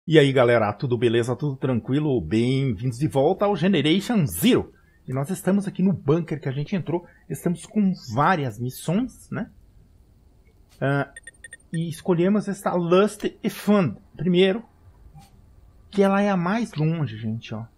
E aí galera, tudo beleza? Tudo tranquilo? Bem-vindos de volta ao Generation Zero. E nós estamos aqui no bunker que a gente entrou. Estamos com várias missões, né? E escolhemos esta Lust e Fun primeiro. Que ela é a mais longe, gente, ó.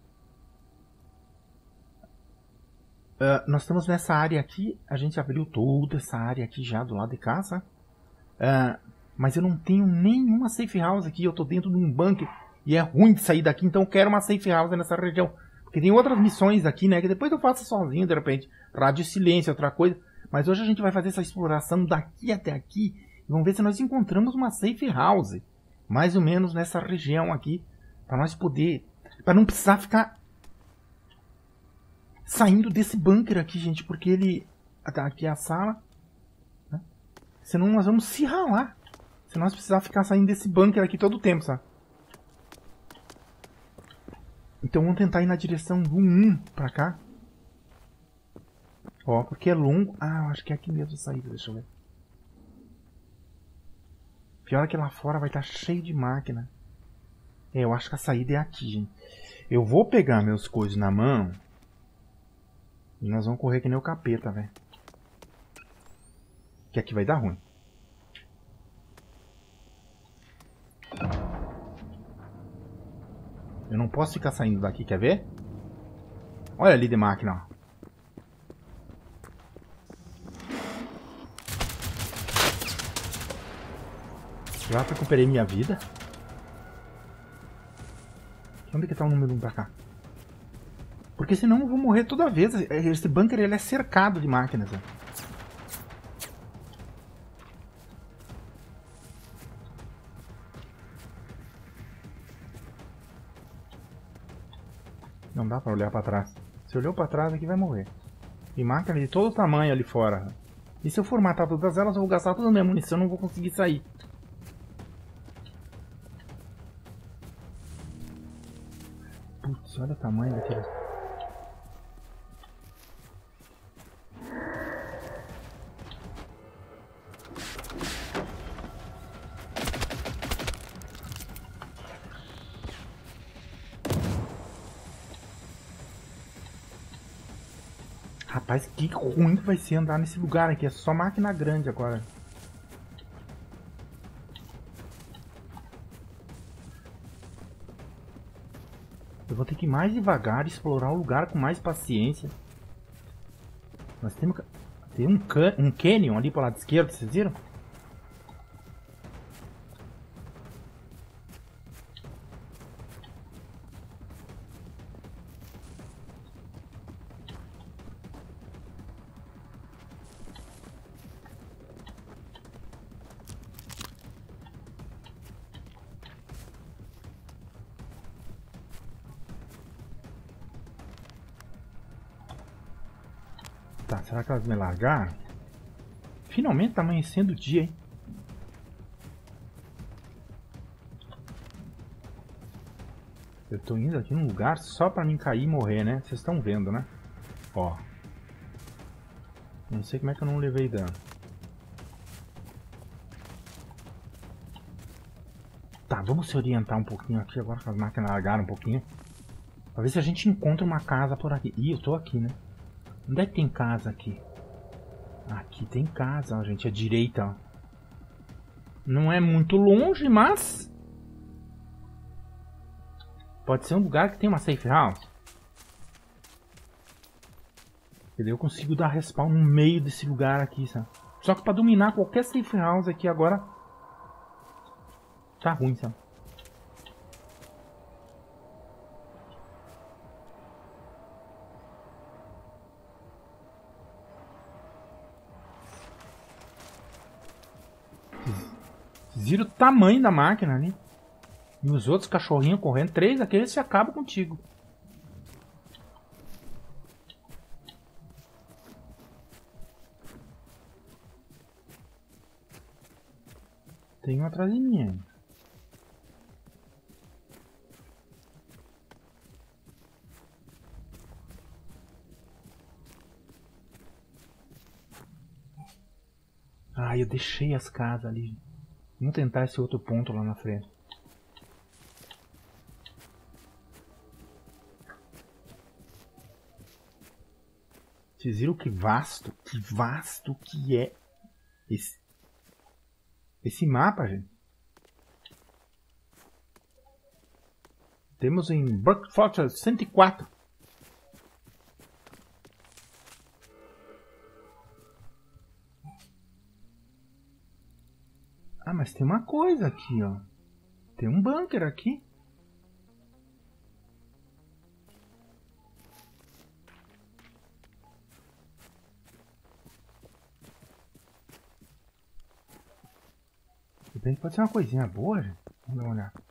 Nós estamos nessa área aqui. A gente abriu toda essa área aqui já do lado de casa. Mas eu não tenho nenhuma safe house aqui. Eu tô dentro de um bunker e é ruim de sair daqui. Então eu quero uma safe house nessa região. Porque tem outras missões aqui, né? Que depois eu faço sozinho, de repente. Rádio Silêncio, outra coisa. Mas hoje a gente vai fazer essa exploração daqui até aqui. E vamos ver se nós encontramos uma safe house. Mais ou menos nessa região aqui. Para nós poder... Para não precisar ficar saindo desse bunker aqui, gente. Porque ele... Aqui é a sala. Né? Senão nós vamos se ralar. Se nós precisar ficar saindo desse bunker aqui todo o tempo, sabe? Então vamos tentar ir na direção do 1 pra cá. Ó, porque é longo. Ah, eu acho que é aqui mesmo a saída, deixa eu ver. Pior é que lá fora vai estar cheio de máquina. Eu acho que a saída é aqui, gente. Eu vou pegar meus coisas na mão. E nós vamos correr que nem o capeta, velho. Que aqui vai dar ruim. Eu não posso ficar saindo daqui, quer ver? Olha ali de máquina, ó. Já recuperei minha vida. Onde que tá o número 1 pra cá? Porque senão eu vou morrer toda vez. Esse bunker ele é cercado de máquinas, ó. Não dá pra olhar pra trás. Se olhou pra trás aqui vai morrer. Tem máquina de todo tamanho ali fora. E se eu for matar todas elas, eu vou gastar toda a minha munição e não vou conseguir sair. Putz, olha o tamanho daquele. Rapaz, que ruim que vai ser andar nesse lugar aqui. É só máquina grande agora. Eu vou ter que ir mais devagar, explorar o lugar com mais paciência. Nós temos... Tem um canyon ali pro lado esquerdo, vocês viram? Tá, será que elas me largaram? Finalmente tá amanhecendo o dia, hein? Eu tô indo aqui num lugar só pra mim cair e morrer, né? Vocês estão vendo, né? Ó. Não sei como é que eu não levei dano. Tá, vamos se orientar um pouquinho aqui agora que as máquinas largaram um pouquinho. Pra ver se a gente encontra uma casa por aqui. Ih, eu tô aqui, né? Onde é que tem casa aqui? Aqui tem casa, ó, gente. À direita, ó. Não é muito longe, mas... Pode ser um lugar que tem uma safe house. E daí eu consigo dar respawn no meio desse lugar aqui, sabe? Só que pra dominar qualquer safe house aqui agora... Tá ruim, sabe? Vira o tamanho da máquina ali. E os outros cachorrinhos correndo. 3 daqueles se acabam contigo. Tem um atrás de mim ainda. Ah, eu deixei as casas ali. Vamos tentar esse outro ponto lá na frente. Vocês viram que vasto que é esse mapa, gente? Temos em Burke Fortress 104. Ah, mas tem uma coisa aqui, ó. Tem um bunker aqui. De repente pode ser uma coisinha boa, gente. Vamos dar uma olhada.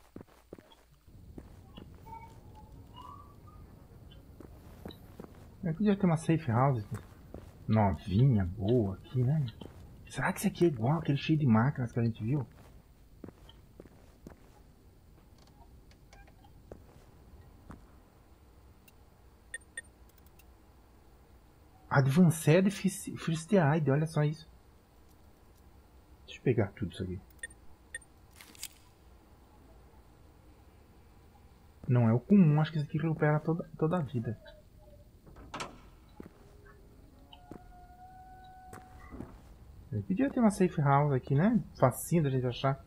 Eu podia ter uma safe house novinha, boa aqui, né? Será que isso aqui é igual aquele cheio de máquinas que a gente viu? Advanced First Aid, olha só isso. Deixa eu pegar tudo isso aqui. Não é o comum, acho que isso aqui recupera toda a vida. Eu podia ter uma safe house aqui, né? Facinho da gente achar.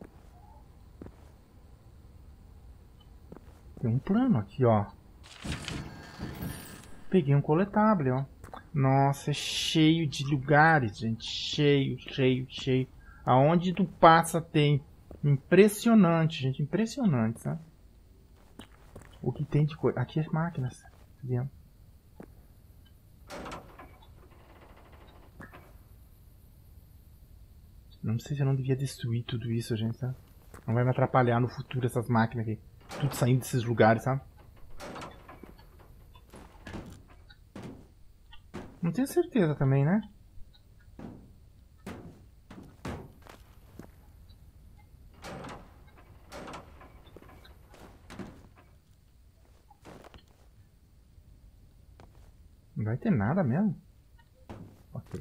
Tem um plano aqui, ó. Peguei um coletável, ó. Nossa, é cheio de lugares, gente. Cheio, cheio, cheio. Aonde tu passa tem. Impressionante, gente. Impressionante, sabe? O que tem de coisa. Aqui as máquinas. Vendo? Não sei se eu não devia destruir tudo isso, gente, sabe? Não vai me atrapalhar no futuro essas máquinas aqui. Tudo saindo desses lugares, sabe? Não tenho certeza também, né? Não vai ter nada mesmo? Ok.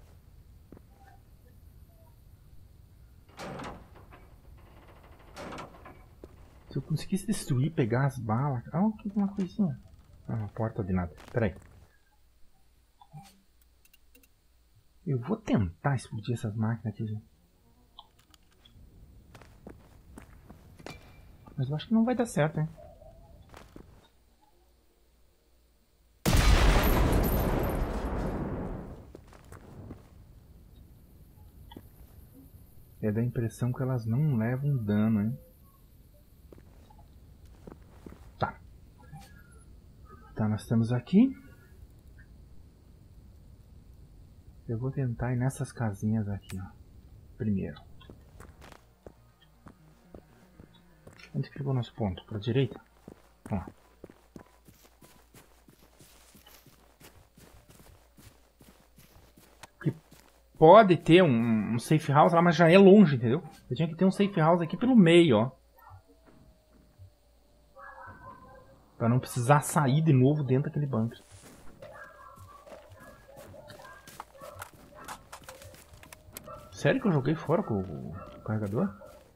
Se eu conseguisse destruir, pegar as balas... Ah, que uma coisinha. Ah, uma porta de nada. Pera aí. Eu vou tentar explodir essas máquinas aqui, gente. Mas eu acho que não vai dar certo, hein? É da impressão que elas não levam dano, hein? Tá. Tá, nós estamos aqui. Eu vou tentar ir nessas casinhas aqui, ó. Primeiro. Onde que ficou o nosso ponto? Pra direita? Ó. Que pode ter um safe house lá, mas já é longe, entendeu? Eu tinha que ter um safe house aqui pelo meio, ó. Pra não precisar sair de novo dentro daquele bunker. Sério que eu joguei fora com o carregador?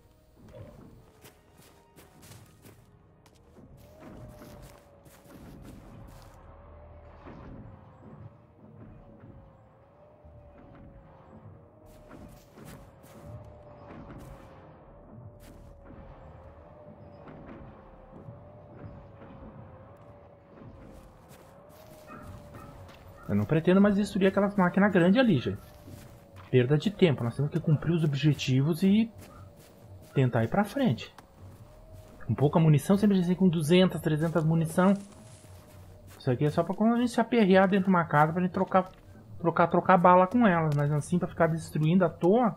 Eu não pretendo mais destruir aquelas máquinas grandes ali, gente. Perda de tempo. Nós temos que cumprir os objetivos e tentar ir pra frente. Com pouca munição, sempre assim com 200, 300 munição. Isso aqui é só pra quando a gente se aperrear dentro de uma casa pra gente trocar bala com elas. Mas assim, pra ficar destruindo à toa,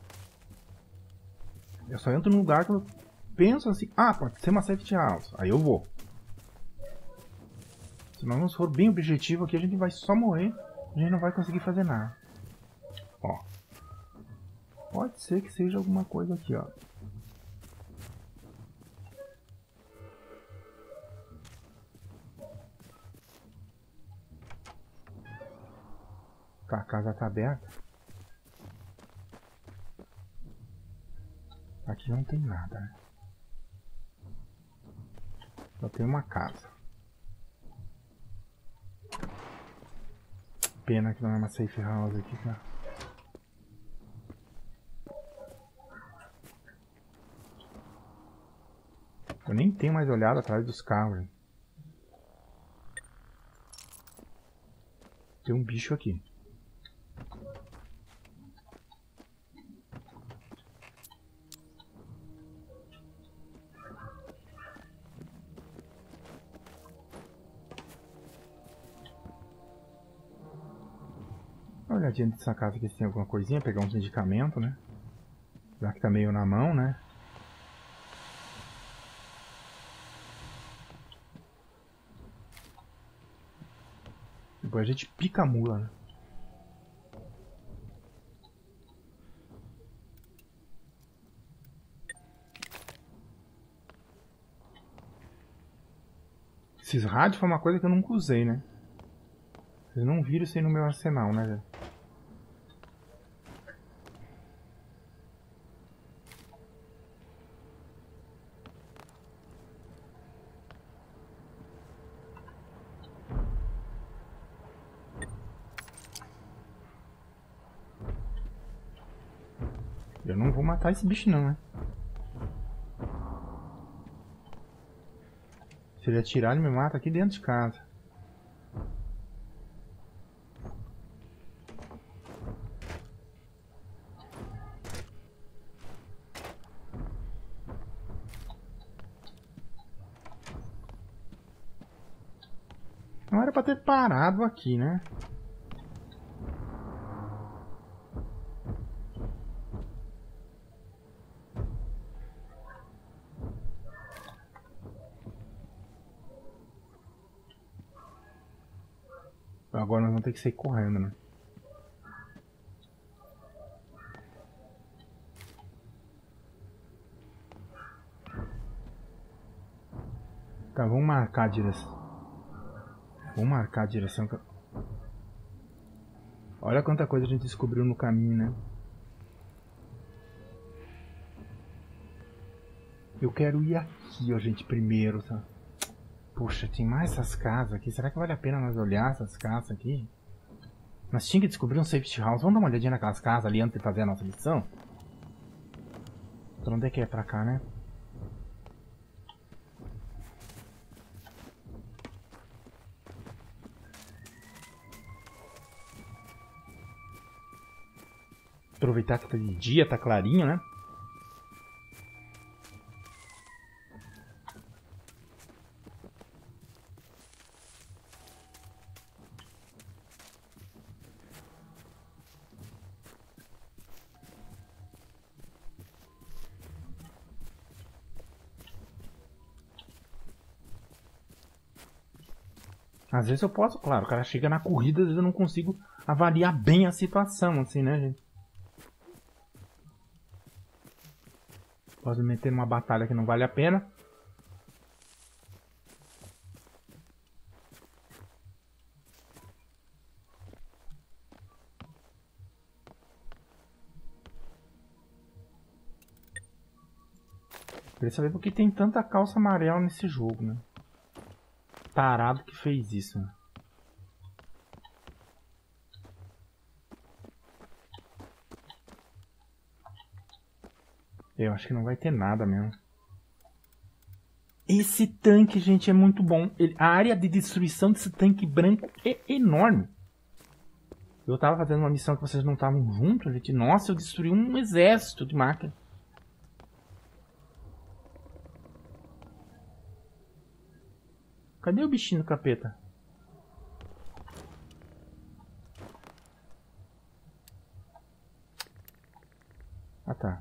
eu só entro num lugar que eu penso assim, ah, pode ser uma safety house. Aí eu vou. Se nós for bem objetivo aqui, a gente vai só morrer. A gente não vai conseguir fazer nada. Ó. Pode ser que seja alguma coisa aqui, ó. Tá, a casa tá aberta. Aqui não tem nada, né? Só tem uma casa. pena que não é uma safe house aqui, cara. Eu nem tenho mais olhado atrás dos carros. Hein? Tem um bicho aqui. Dá uma olhadinha nessa casa aqui se tem alguma coisinha, pegar uns medicamentos, né? Já que tá meio na mão, né? Depois a gente pica a mula, né? Esses rádios foi uma coisa que eu nunca usei, né? Vocês não viram isso aí no meu arsenal, né, velho? Eu não vou matar esse bicho não, né? Se ele atirar, ele me mata aqui dentro de casa. Não era pra ter parado aqui, né? Agora nós vamos ter que sair correndo, né? Tá, vamos marcar a direção. Vamos marcar a direção. Olha quanta coisa a gente descobriu no caminho, né? Eu quero ir aqui, ó, gente, primeiro, tá? Poxa, tem mais essas casas aqui. Será que vale a pena nós olhar essas casas aqui? Nós tínhamos que descobrir um safety house. Vamos dar uma olhadinha naquelas casas ali antes de fazer a nossa missão? Pra onde é que é? Pra cá, né? Aproveitar que tá de dia, tá clarinho, né? Às vezes eu posso, claro, o cara chega na corrida, às vezes eu não consigo avaliar bem a situação, assim, né, gente? Posso me meter numa batalha que não vale a pena. Queria saber por que tem tanta calça amarela nesse jogo, né? Tarado que fez isso, né? Eu acho que não vai ter nada mesmo. Esse tanque, gente, é muito bom. A área de destruição desse tanque branco é enorme. Eu tava fazendo uma missão que vocês não estavam juntos, gente. Nossa, eu destruí um exército de máquina. Cadê o bichinho do capeta? Ah, tá.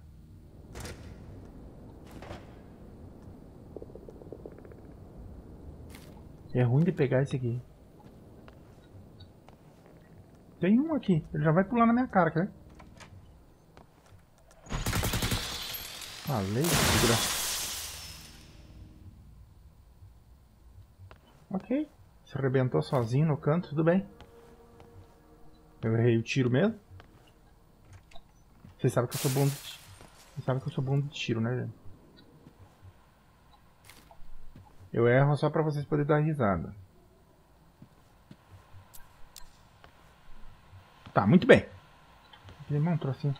É ruim de pegar esse aqui. Tem um aqui. Ele já vai pular na minha cara, quer ver? Falei, segura. Ok. Se arrebentou sozinho no canto, tudo bem. Eu errei o tiro mesmo. Vocês sabem que eu sou bom de tiro. Vocês sabem que eu sou bom de tiro, né, gente? Eu erro só pra vocês poderem dar risada. Tá, muito bem. Queimar um trocinho.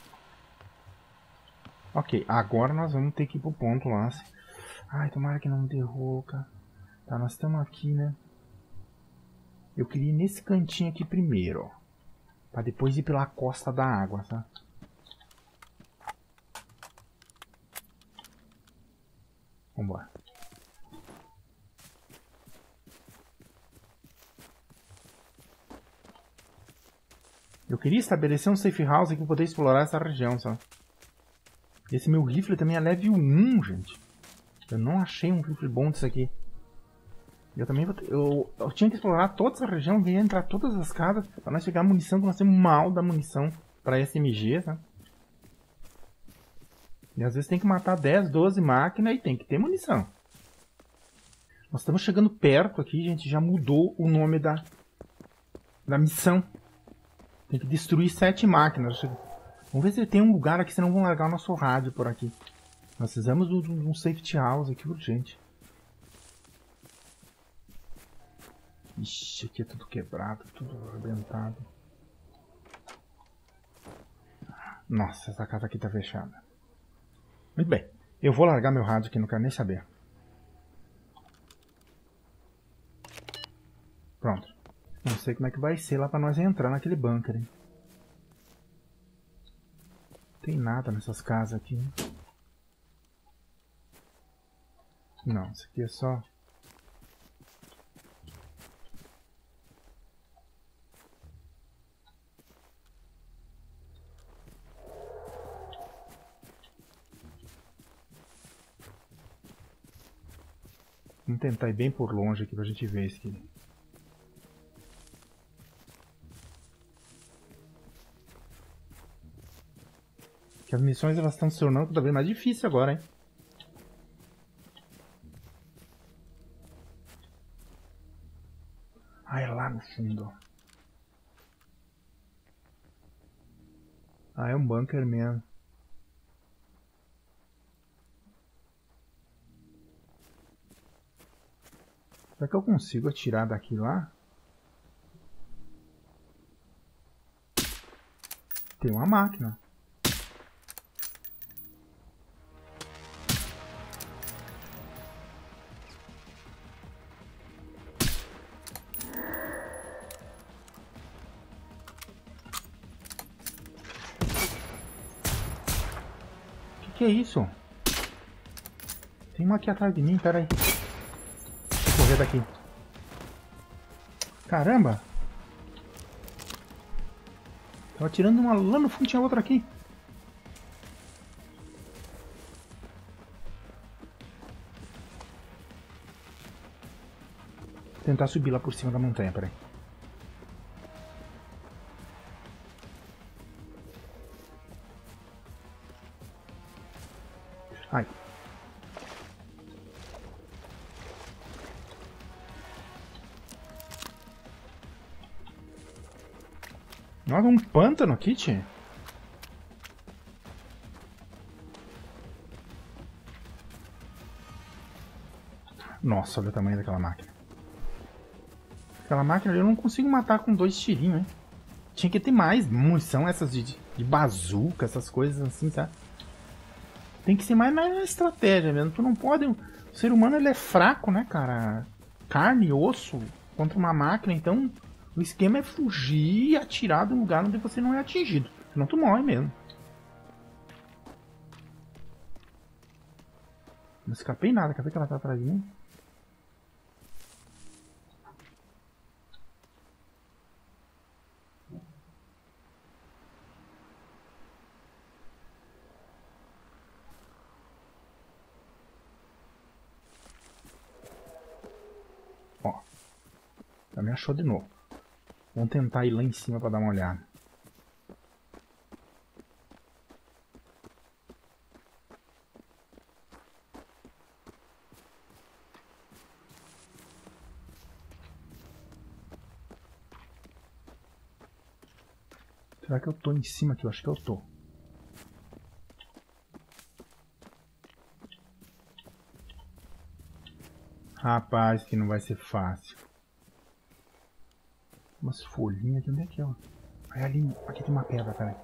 Ok, agora nós vamos ter que ir pro ponto lá. Ai, tomara que não derroca. Tá, nós estamos aqui, né? Eu queria ir nesse cantinho aqui primeiro, ó. Pra depois ir pela costa da água, tá? Vambora. Eu queria estabelecer um safe house aqui pra poder explorar essa região, sabe? Esse meu rifle também é level 1, gente. Eu não achei um rifle bom disso aqui. Eu também eu tinha que explorar toda essa região, ia entrar todas as casas pra nós chegar a munição, que nós temos mal da munição pra SMG, tá? E às vezes tem que matar 10, 12 máquinas e tem que ter munição. Nós estamos chegando perto aqui, gente. Já mudou o nome da missão. Tem que destruir 7 máquinas. Vamos ver se tem um lugar aqui, senão vão largar o nosso rádio por aqui. Nós precisamos de um safety house aqui urgente. Ixi, aqui é tudo quebrado, tudo arrebentado. Nossa, essa casa aqui tá fechada. Muito bem, eu vou largar meu rádio aqui, não quero nem saber. Pronto. Não sei como é que vai ser lá pra nós entrar naquele bunker, hein? Não tem nada nessas casas aqui, hein? Não, isso aqui é só... Vamos tentar ir bem por longe aqui pra gente ver isso aqui. Que as missões elas estão se tornando cada vez mais difíceis agora, hein? Ah, é lá no fundo. Ah, é um bunker mesmo. Será que eu consigo atirar daqui lá? Tem uma máquina. Que é isso? Tem uma aqui atrás de mim, pera aí. Deixa eu correr daqui. Caramba! Tava atirando uma lá no fundo, tinha outra aqui. Vou tentar subir lá por cima da montanha, peraí. Ai. Nossa, um pântano aqui, tchê. Nossa, olha o tamanho daquela máquina. Aquela máquina eu não consigo matar com 2 tirinhos, hein? Tinha que ter mais munição, essas de bazuca, essas coisas assim, sabe? Tem que ser mais na estratégia mesmo. Tu não pode... O ser humano ele é fraco, né, cara? Carne, osso contra uma máquina, então o esquema é fugir e atirar de um lugar onde você não é atingido. Senão tu morre mesmo. Não escapei nada, cadê que ela tá atrás de mim? Ó, já me achou de novo. Vamos tentar ir lá em cima pra dar uma olhada. Será que eu tô em cima aqui? Eu acho que eu tô. Rapaz, que não vai ser fácil. Umas folhinhas aqui, onde é que é? É ali, aqui tem uma pedra, peraí.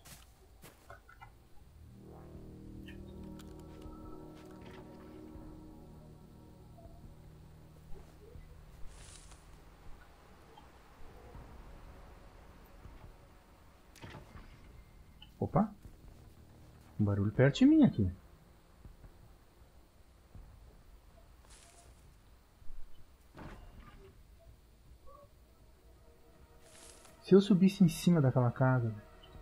Opa! Um barulho perto de mim aqui. Se eu subisse em cima daquela casa...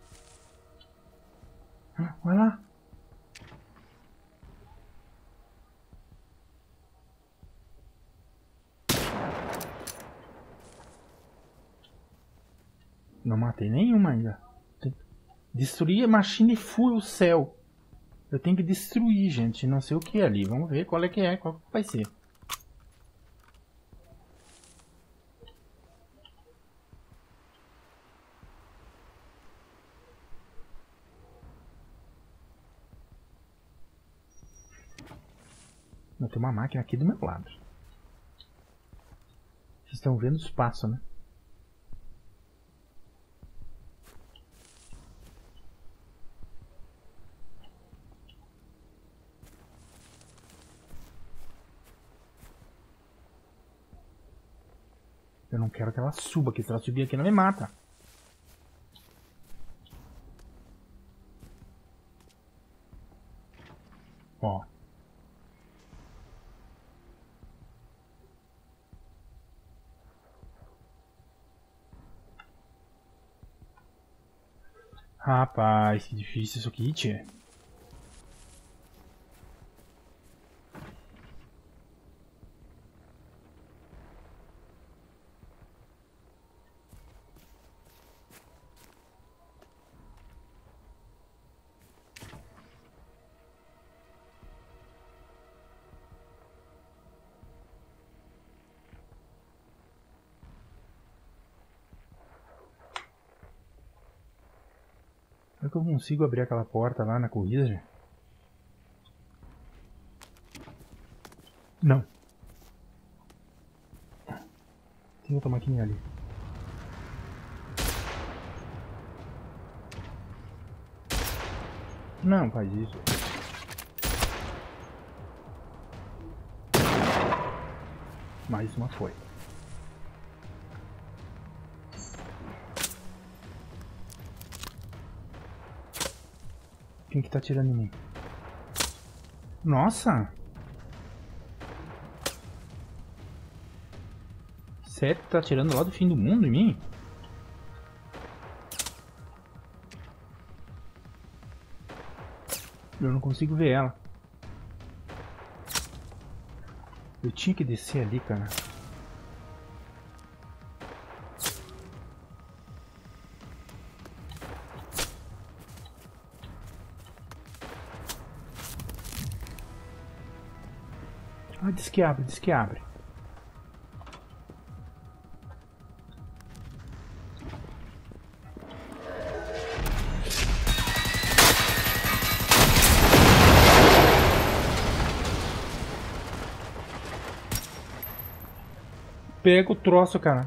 Ah, olha lá! Não matei nenhuma ainda. Destruir a machine full cell. Eu tenho que destruir, gente. Não sei o que é ali. Vamos ver qual é que é. Qual vai ser. Tem uma máquina aqui do meu lado. Vocês estão vendo os passos, né? Eu não quero que ela suba, porque se ela subir aqui ela me mata. Ó. Rapaz, que difícil isso aqui, tchê. Será que eu consigo abrir aquela porta lá na corrida, gente? Não. Tem outra maquininha ali. Não faz isso. Mais uma foi. Quem que tá atirando em mim? Nossa! Sério que tá atirando lá do fim do mundo em mim? Eu não consigo ver ela. Eu tinha que descer ali, cara. Ah, diz que abre, diz que abre. Pega o troço, cara.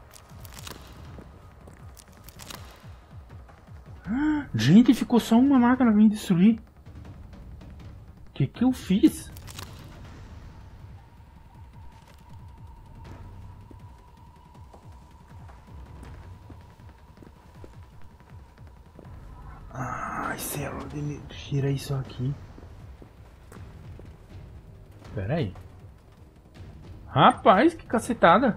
Gente, ficou só uma máquina pra me destruir. O que eu fiz? Ai, célula de energia, isso aqui. Pera aí. Rapaz, que cacetada.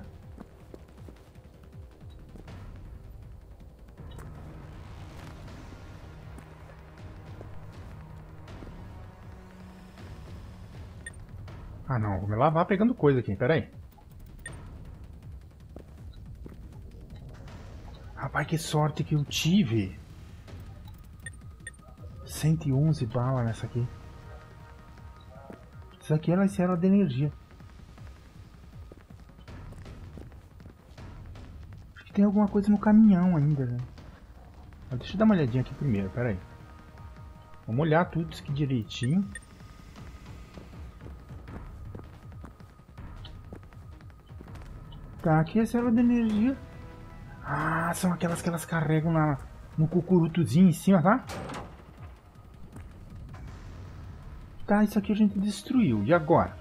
Ah não, vou me lavar pegando coisa aqui, pera aí. Rapaz, que sorte que eu tive. 111 balas nessa aqui. Isso aqui é a célula de energia. Acho que tem alguma coisa no caminhão ainda, né? Deixa eu dar uma olhadinha aqui primeiro, pera aí. Vamos olhar tudo isso aqui direitinho. Tá, aqui é a célula de energia. Ah, são aquelas que elas carregam no cucurutuzinho em cima, tá? Tá, isso aqui a gente destruiu. E agora?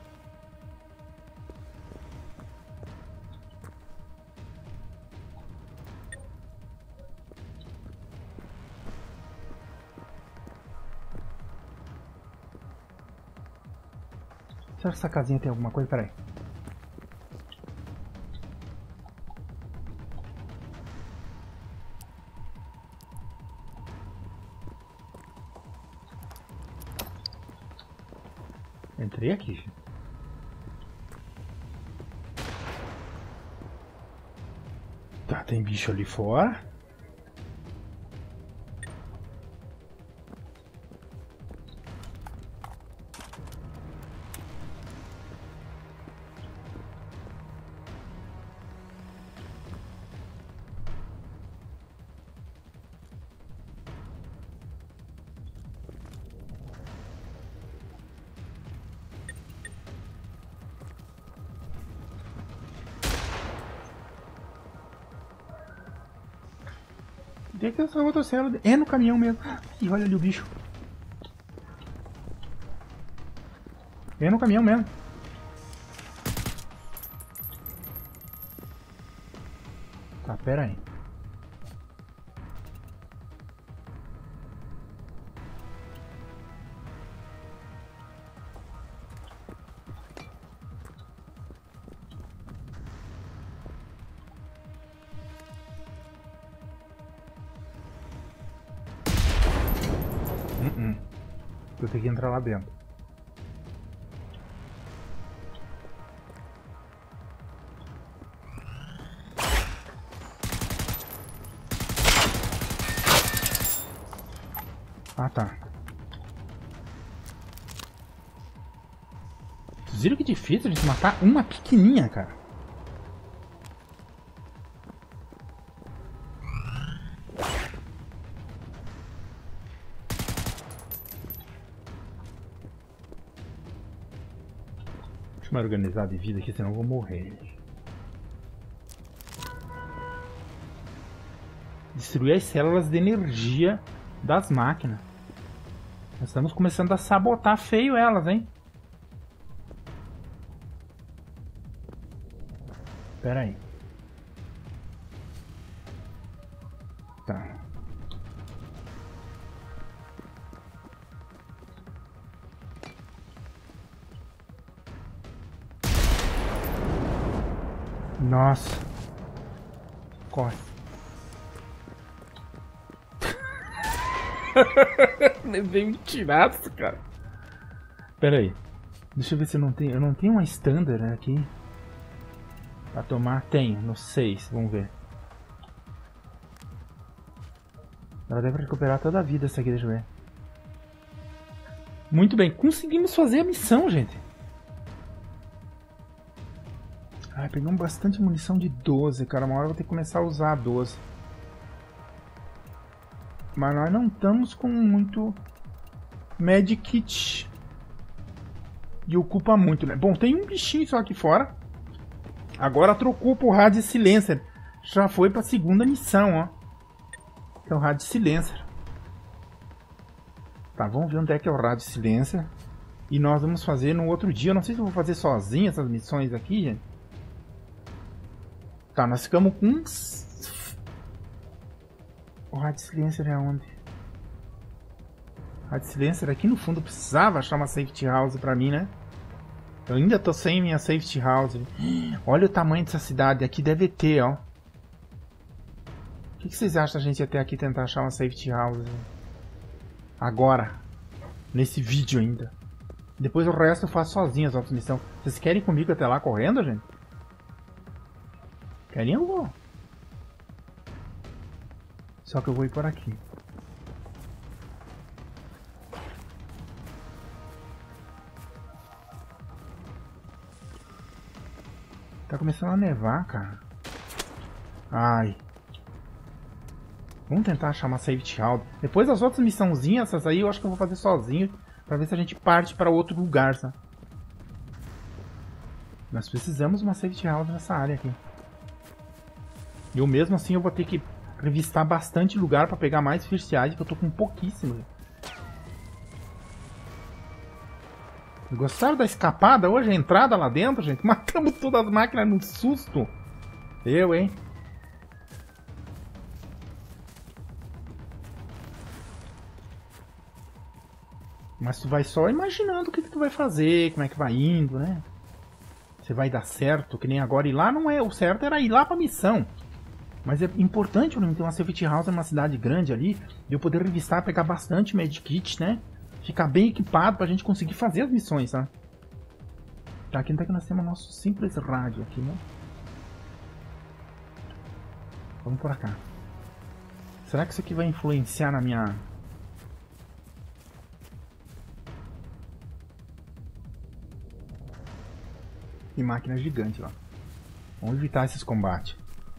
Será que essa casinha tem alguma coisa? Pera aí. Entrei aqui. Tá, tem bicho ali fora. Onde é que essa outra célula? É no caminhão mesmo. Ih, olha ali o bicho. É no caminhão mesmo. Tá, pera aí. Eu tenho que entrar lá dentro. Ah, tá. Vocês viram que difícil de matar uma pequenininha, cara? Deixa eu me organizar de vida aqui, senão eu vou morrer. Destruir as células de energia das máquinas. Nós estamos começando a sabotar feio elas, hein? Pera aí. Tá. Nossa. Corre. Levei um tiraço, cara. Pera aí. Deixa eu ver se eu não tenho. Eu não tenho uma standard aqui. Pra tomar? Tenho, no 6. Vamos ver. Ela deve recuperar toda a vida essa aqui, deixa eu ver. Muito bem, conseguimos fazer a missão, gente. Ai, pegamos bastante munição de 12, cara. Uma hora eu vou ter que começar a usar a 12. Mas nós não estamos com muito medkit. E ocupa muito, né? Bom, tem um bichinho só aqui fora. Agora trocou pro Rádio Silencer. Já foi pra segunda missão, ó. Que é o Rádio Silencer. Tá, vamos ver onde é que é o Rádio Silencer. E nós vamos fazer no outro dia. Eu não sei se eu vou fazer sozinho essas missões aqui, gente. Tá, nós ficamos com uns... O Rádio Silencer é onde? Rádio Silencer aqui no fundo. Eu precisava achar uma safety house pra mim, né? Eu ainda tô sem minha safety house. Olha o tamanho dessa cidade. Aqui deve ter, ó. O que vocês acham da gente até aqui tentar achar uma safety house? Agora. Nesse vídeo ainda. Depois o resto eu faço sozinho as outras missões. Vocês querem ir comigo até lá correndo, gente? Querem, eu vou. Só que eu vou ir por aqui. Tá começando a nevar, cara. Ai. Vamos tentar achar uma safety house. Depois das outras missãozinhas, essas aí eu acho que eu vou fazer sozinho. Pra ver se a gente parte para outro lugar, sabe? Nós precisamos de uma safety house nessa área aqui. E eu mesmo assim eu vou ter que revistar bastante lugar pra pegar mais First Aid, que eu tô com pouquíssimo. Gostaram da escapada hoje? A entrada lá dentro, gente? Matamos todas as máquinas no susto. Eu, hein? Mas tu vai só imaginando o que tu vai fazer, como é que vai indo, né? Se vai dar certo, que nem agora ir lá não é. O certo era ir lá pra missão. Mas é importante ter uma safety house numa cidade grande ali, e eu poder revistar, pegar bastante medkit, né? Ficar bem equipado pra gente conseguir fazer as missões, tá? Tá, aqui até que nós temos nosso simples rádio aqui, né? Vamos por cá. Será que isso aqui vai influenciar na minha... E máquina gigante lá. Vamos evitar esses combates.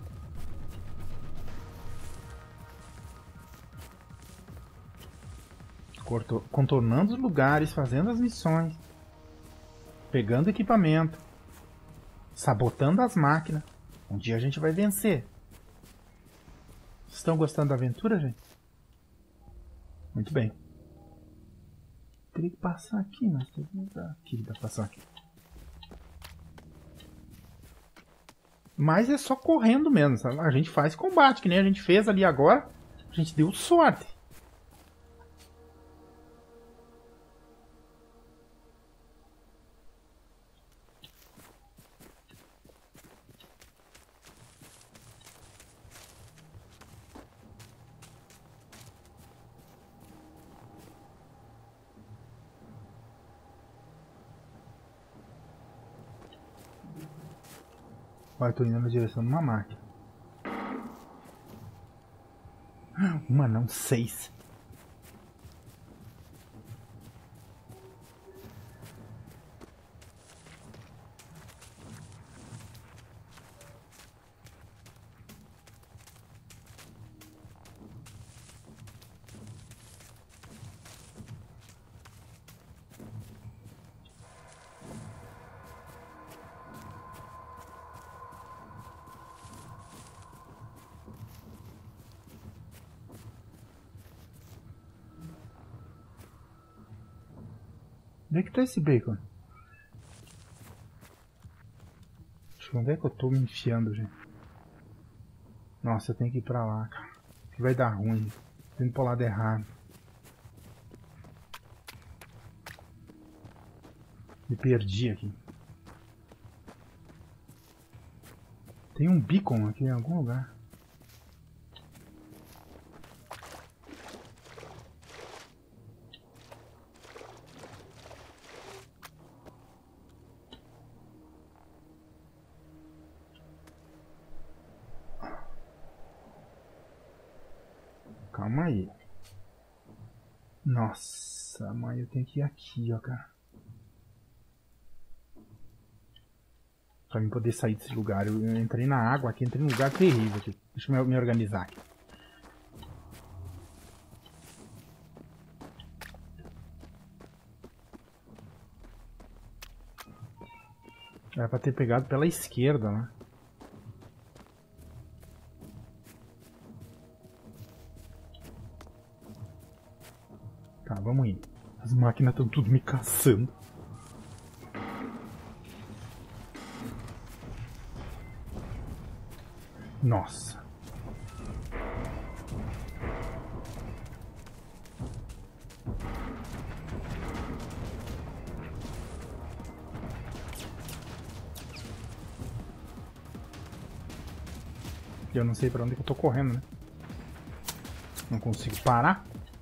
Contornando os lugares, fazendo as missões. Pegando equipamento. Sabotando as máquinas. Um dia a gente vai vencer. Vocês estão gostando da aventura, gente? Muito bem. Teria que passar aqui, mas tem que mudar aqui, dá pra passar aqui. Mas é só correndo mesmo, sabe? A gente faz combate, que nem a gente fez ali agora. A gente deu sorte. Olha, eu tô indo na direção de uma máquina. Uma não, 6. Onde é que tá esse bacon? Onde é que eu tô me enfiando, gente? Nossa, eu tenho que ir pra lá, cara. Vai dar ruim. Tô indo pro lado errado. Me perdi aqui. Tem um beacon aqui em algum lugar. Calma aí. Nossa, mãe, eu tenho que ir aqui, ó, cara. Pra mim poder sair desse lugar. Eu entrei na água aqui, entrei num lugar terrível aqui. Deixa eu me organizar aqui. Era pra ter pegado pela esquerda, né? Tá, vamos ir. As máquinas estão tudo me caçando. Nossa. Eu não sei pra onde que eu tô correndo, né? Não consigo parar.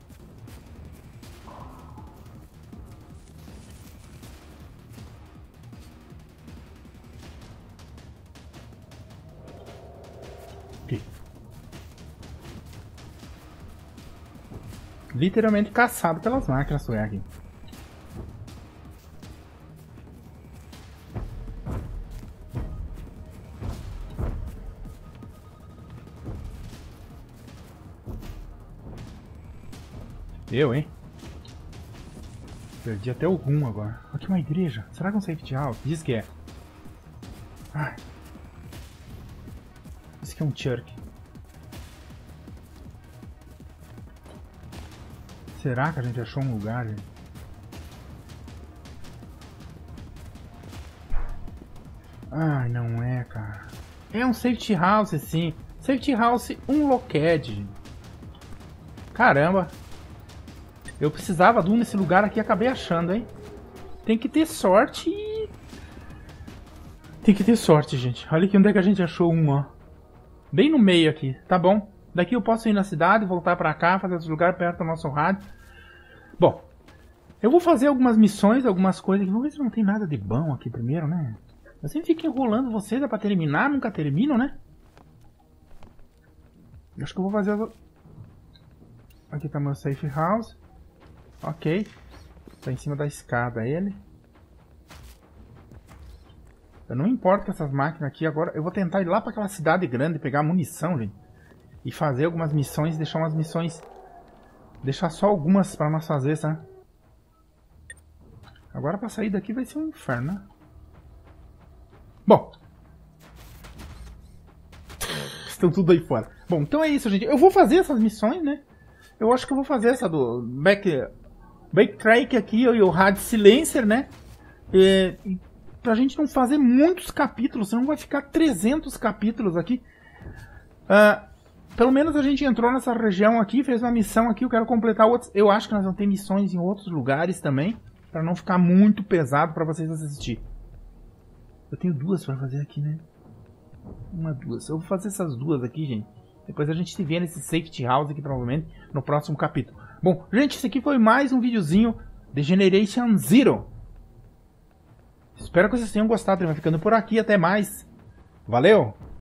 Literalmente caçado pelas máquinas, aqui. Eu, hein? Perdi até o rumo agora. Aqui uma igreja. Será que é um safety house? Diz que é. Ai. Esse aqui é um Churk. Será que a gente achou um lugar, gente? Ai, não é, cara. É um safety house, sim. Safety house, um locked. Caramba. Eu precisava de um nesse lugar aqui e acabei achando, hein? Tem que ter sorte e... Tem que ter sorte, gente. Olha aqui onde é que a gente achou um, ó. Bem no meio aqui, tá bom. Daqui eu posso ir na cidade, voltar pra cá, fazer esse lugar perto do nosso rádio. Bom, eu vou fazer algumas missões, algumas coisas. Vamos ver se não tem nada de bom aqui primeiro, né? Eu sempre fico enrolando vocês, é pra terminar, nunca terminam, né? Eu acho que eu vou fazer... Aqui tá meu safe house. Ok. Tá em cima da escada ele. Eu não importo com essas máquinas aqui agora. Eu vou tentar ir lá pra aquela cidade grande, pegar munição, gente. E fazer algumas missões, deixar umas missões... Deixar só algumas pra nós fazer, tá? Agora pra sair daqui vai ser um inferno, né? Bom. Estão tudo aí fora. Bom, então é isso, gente. Eu vou fazer essas missões, né? Eu acho que eu vou fazer essa do Backtrack aqui e o Rádio Silencer, né? Pra gente não fazer muitos capítulos, senão vai ficar 300 capítulos aqui. Pelo menos a gente entrou nessa região aqui, fez uma missão aqui, eu quero completar outras. Eu acho que nós vamos ter missões em outros lugares também, pra não ficar muito pesado pra vocês assistir. Eu tenho duas pra fazer aqui, né? Duas. Eu vou fazer essas duas aqui, gente. Depois a gente se vê nesse safety house aqui, provavelmente, no próximo capítulo. Bom, gente, esse aqui foi mais um videozinho de Generation Zero. Espero que vocês tenham gostado. Ele vai ficando por aqui. Até mais. Valeu!